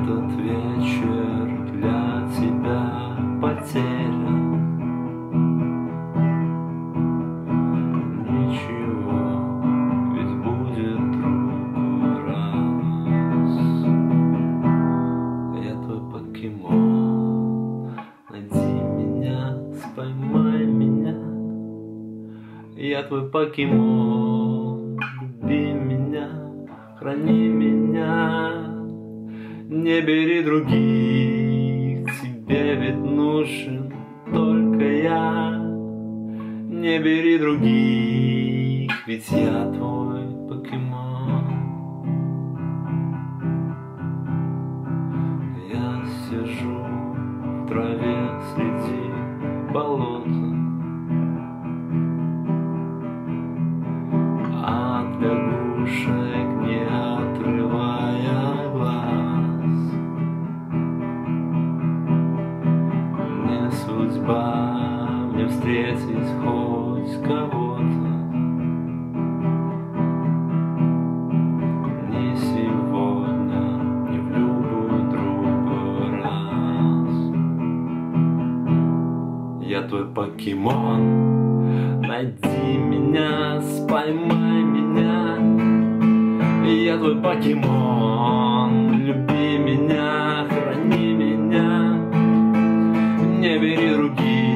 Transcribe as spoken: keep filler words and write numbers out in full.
Этот вечер для тебя потеря. Ничего, ведь будет другой раз. Я твой покемон, найди меня, споймай меня. Я твой покемон, люби меня, храни меня. Не бери других, тебе ведь нужен только я. Не бери других, ведь я твой покемон. Я сижу в траве среди болота, от лягушек не отрывая глаз. Мне судьба, мне встретить хоть кого-то. Не сегодня, не в любой другой раз. Я твой покемон, найди меня, споймай меня. Я твой покемон, люби меня, храни меня. Не бери других,